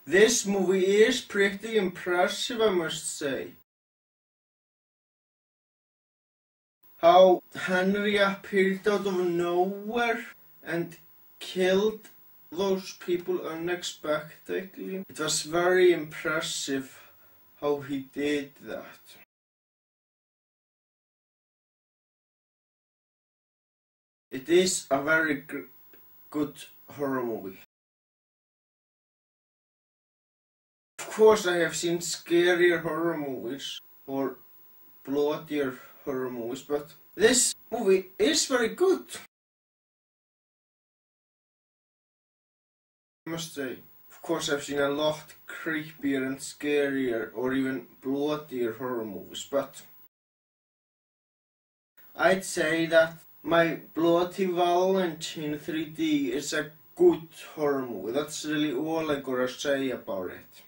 This movie is pretty impressive, I must say. How Henry appeared out of nowhere and killed those people unexpectedly. It was very impressive how he did that. It is a very good horror movie. Of course, I have seen scarier horror movies or bloodier horror movies, but this movie is very good, I must say. Of course, I've seen a lot creepier and scarier or even bloodier horror movies, but I'd say that my Bloody Valentine 3D is a good horror movie. That's really all I gotta say about it.